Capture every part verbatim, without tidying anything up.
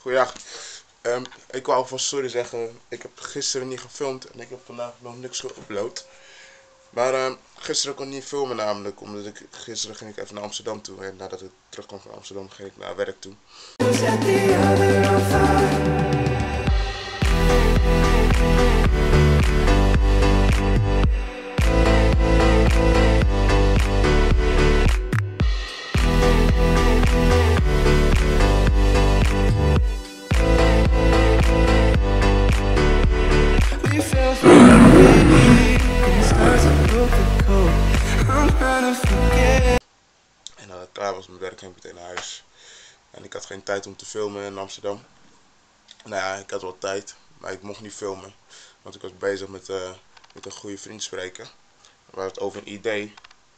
Goeiedag. Um, ik wou alvast sorry zeggen. Ik heb gisteren niet gefilmd en ik heb vandaag nog niks geüpload. Maar um, gisteren kon ik niet filmen namelijk, omdat ik gisteren ging ik even naar Amsterdam toe. En nadat ik terugkwam van Amsterdam ging ik naar werk toe. En nadat ik klaar was met werk ging ik meteen naar huis. En ik had geen tijd om te filmen in Amsterdam. Nou ja, ik had wel tijd, maar ik mocht niet filmen. Want ik was bezig met, uh, met een goede vriend spreken. We hadden het over een idee.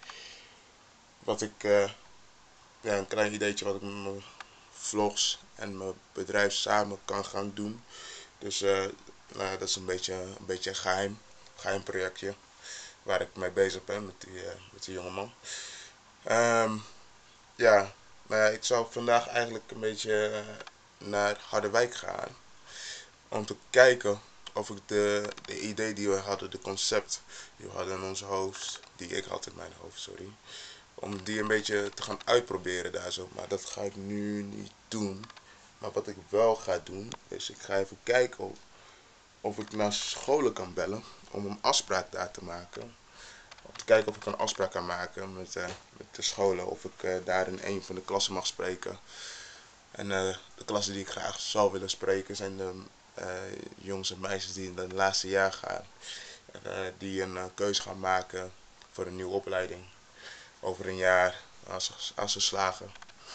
Wat ik, uh, ja, een klein ideetje wat ik met mijn vlogs en mijn bedrijf samen kan gaan doen. Dus uh, nou, dat is een beetje een beetje een geheim, geheim projectje. Waar ik mee bezig ben met die, uh, met die jongeman. Um, ja, nou ja, ik zou vandaag eigenlijk een beetje uh, naar Harderwijk gaan. Om te kijken of ik de, de idee die we hadden, de concept die we hadden in ons hoofd, die ik had in mijn hoofd, sorry. Om die een beetje te gaan uitproberen daar zo. Maar dat ga ik nu niet doen. Maar wat ik wel ga doen, is ik ga even kijken of, of ik naar scholen kan bellen. Om een afspraak daar te maken. Om te kijken of ik een afspraak kan maken met, uh, met de scholen. Of ik uh, daar in een van de klassen mag spreken. En uh, de klassen die ik graag zou willen spreken zijn de uh, jongens en meisjes die in het laatste jaar gaan. En, uh, die een uh, keuze gaan maken voor een nieuwe opleiding. Over een jaar, als, als ze slagen.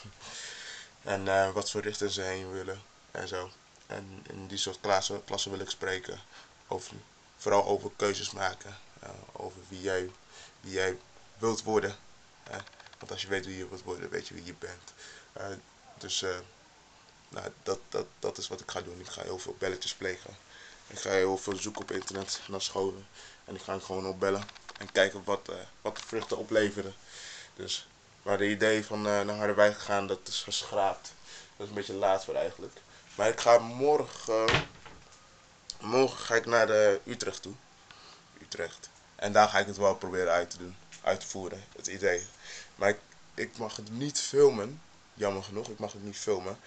En uh, wat voor richting ze heen willen en zo. En in die soort klassen, klassen wil ik spreken. Over, vooral over keuzes maken. Uh, over wie jij, wie jij wilt worden. Uh, want als je weet wie je wilt worden, weet je wie je bent. Uh, dus uh, nou, dat, dat, dat is wat ik ga doen. Ik ga heel veel belletjes plegen. Ik ga heel veel zoeken op internet naar scholen. En ik ga gewoon opbellen. En kijken wat, uh, wat de vruchten opleveren. Dus waar de idee van uh, naar Harderwijk gegaan, dat is geschraapt. Dat is een beetje laat voor eigenlijk. Maar ik ga morgen, morgen ga ik naar de Utrecht toe. Utrecht. En daar ga ik het wel proberen uit te doen. Uit te voeren, het idee. Maar ik, ik mag het niet filmen. Jammer genoeg, ik mag het niet filmen.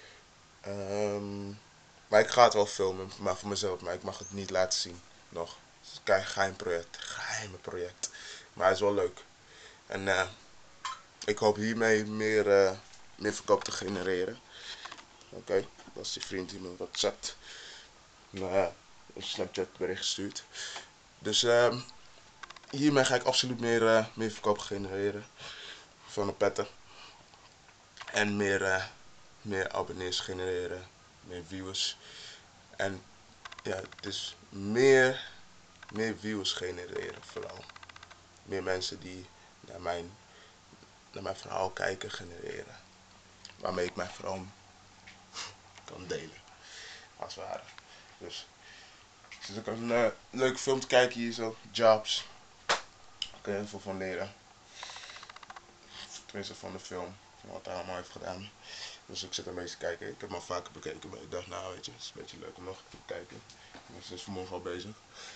Um, maar ik ga het wel filmen, maar voor mezelf. Maar ik mag het niet laten zien. Nog. Het is een geheim project. Geheime project. Maar het is wel leuk. En uh, ik hoop hiermee meer, uh, meer verkoop te genereren. Oké, okay. Dat is die vriend die me WhatsAppt. Nou ja, een Snapchat bericht gestuurd. Dus uh, hiermee ga ik absoluut meer, uh, meer verkoop genereren. Van de petten. En meer, uh, meer abonnees genereren. Meer viewers. En ja, dus meer, meer views genereren vooral. Meer mensen die naar mijn, naar mijn verhaal kijken genereren. Waarmee ik mijn verhaal kan delen. Als het ware. Dus ik zit ook een uh, leuke film te kijken hier zo. Jobs. Daar kun je heel veel van leren. Tenminste van de film. Van wat hij allemaal heeft gedaan. Dus ik zit een beetje te kijken. Ik heb hem al vaker bekeken. Maar ik dacht nou weet je. Het is een beetje leuk om nog te kijken. Dus is vanmorgen al bezig.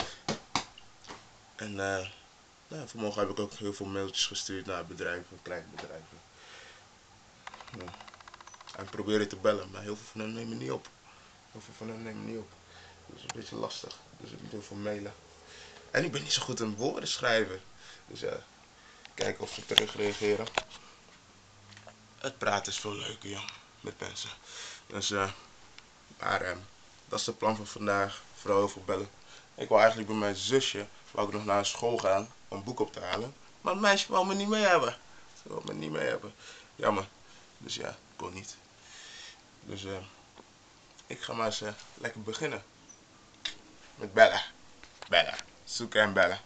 En uh, nou, vanmorgen heb ik ook heel veel mailtjes gestuurd naar bedrijven. Kleine bedrijven. Ja. En ik probeer te bellen. Maar heel veel van hen nemen niet op. Heel veel van hen nemen niet op. Dat is een beetje lastig. Dus ik moet heel veel mailen. En ik ben niet zo goed in woorden schrijven. Dus ja, uh, kijken of ze terug reageren. Het praten is veel leuker, ja, met mensen. Dus uh, maar uh, dat is het plan van vandaag. Vooral heel veel bellen. Ik wil eigenlijk bij mijn zusje, wou ik nog naar school gaan om een boek op te halen. Maar het meisje wou me niet mee hebben. Ze wil me niet mee hebben. Jammer. Dus ja, ik wil niet. Dus uh, ik ga maar eens uh, lekker beginnen. Met bellen. Bellen. Zoeken en bellen.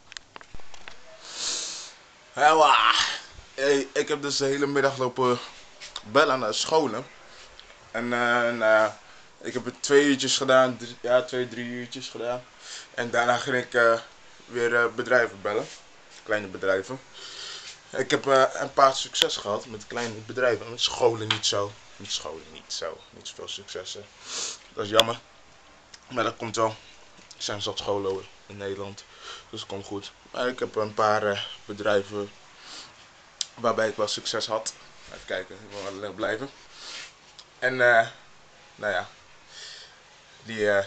Hella. Hey, ik heb dus de hele middag lopen bellen naar scholen. En uh, nou, ik heb het twee uurtjes gedaan. Drie, ja, twee, drie uurtjes gedaan. En daarna ging ik uh, weer uh, bedrijven bellen. Kleine bedrijven. Ik heb uh, een paar succes gehad met kleine bedrijven. Met scholen niet zo. Met scholen niet zo, niet zoveel successen. Dat is jammer. Maar dat komt wel. Er zijn zat scholen in Nederland, dus het komt goed. Maar ik heb een paar uh, bedrijven waarbij ik wel succes had. Even kijken, ik wil wel leuk blijven. En uh, nou ja, die uh,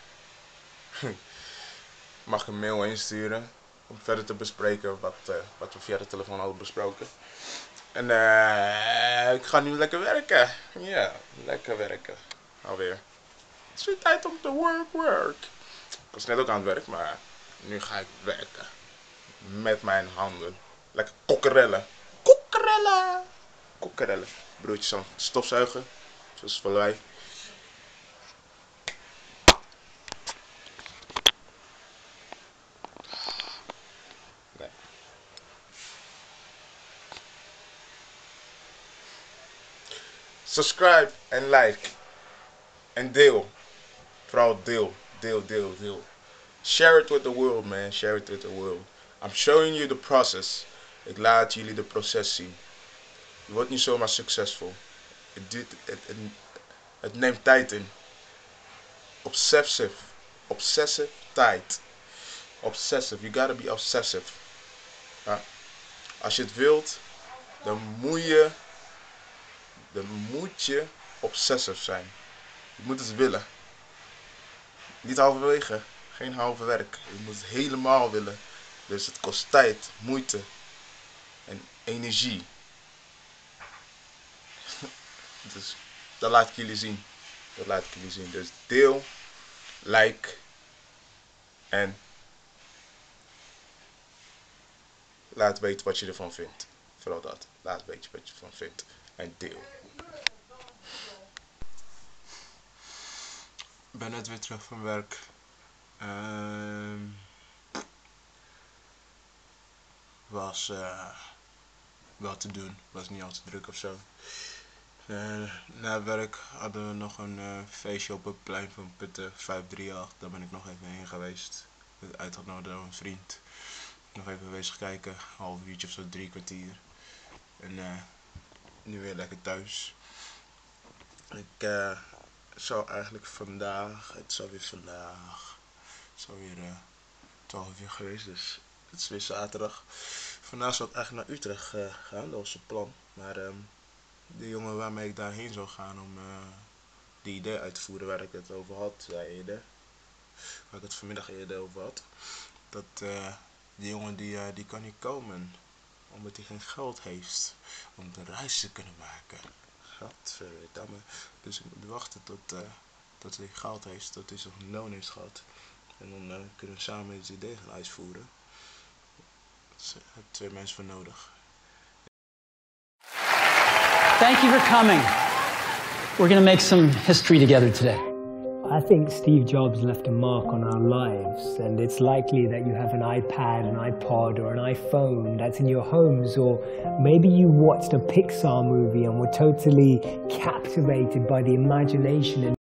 mag een mail insturen om verder te bespreken wat, uh, wat we via de telefoon hadden besproken. En uh, ik ga nu lekker werken. Ja, lekker werken. Alweer. Het is weer tijd om te work, work. Ik was net ook aan het werk, maar nu ga ik werken. Met mijn handen. Lekker kokkerellen. Kokkerellen! Kokkerellen. Broertjes aan het stofzuigen. Zoals voor wij. Nee. Subscribe en like. En deel. Vooral deel. Deel, deel, deel. Share it with the world, man. Share it with the world. I'm showing you the process. Ik laat jullie de proces zien. Je wordt niet zomaar succesvol. Het, duurt, het, het, het neemt tijd in. Obsessive. Obsessive tijd. Obsessive. You gotta be obsessive. Ja. Als je het wilt, dan moet je, dan moet je obsessive zijn. Je moet het willen. Niet halverwege. Geen halve werk. Je moet het helemaal willen. Dus het kost tijd, moeite en energie. Dus dat laat ik jullie zien. Dat laat ik jullie zien. Dus deel, like en laat weten wat je ervan vindt. Vooral dat. Laat weten wat je ervan vindt. En deel. Ik ben net weer terug van werk. Uh, was uh, wel te doen. Was niet al te druk of zo. Uh, na werk hadden we nog een uh, feestje op het plein van Putten vijf drie acht. Daar ben ik nog even heen geweest. Uitgenodigd door een vriend. Nog even geweest kijken. Een half uurtje of zo, drie kwartier. En uh, nu weer lekker thuis. Ik uh, zou eigenlijk vandaag, het is alweer vandaag, het is alweer uh, twaalf uur geweest, dus het is weer zaterdag. Vandaag zou ik eigenlijk naar Utrecht uh, gaan, dat was het plan. Maar um, de jongen waarmee ik daarheen zou gaan om uh, die idee uit te voeren waar ik het over had, ja, eerder, waar ik het vanmiddag eerder over had, dat uh, die jongen die, uh, die kan niet komen, omdat hij geen geld heeft om een reis te kunnen maken. Gadverdamme. Dus ik moet wachten tot, uh, tot hij geld heeft, tot hij zijn loon heeft gehad. En dan uh, kunnen we samen het idee gaan uitvoeren. Daar heb ik twee mensen voor nodig. Thank you for coming. We're going to make some history together today. I think Steve Jobs left a mark on our lives, and it's likely that you have an iPad, an iPod, or an iPhone that's in your homes, or maybe you watched a Pixar movie and were totally captivated by the imagination and